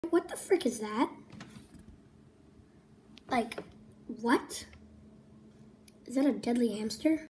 What the frick is that? Like, what? Is that a deadly hamster?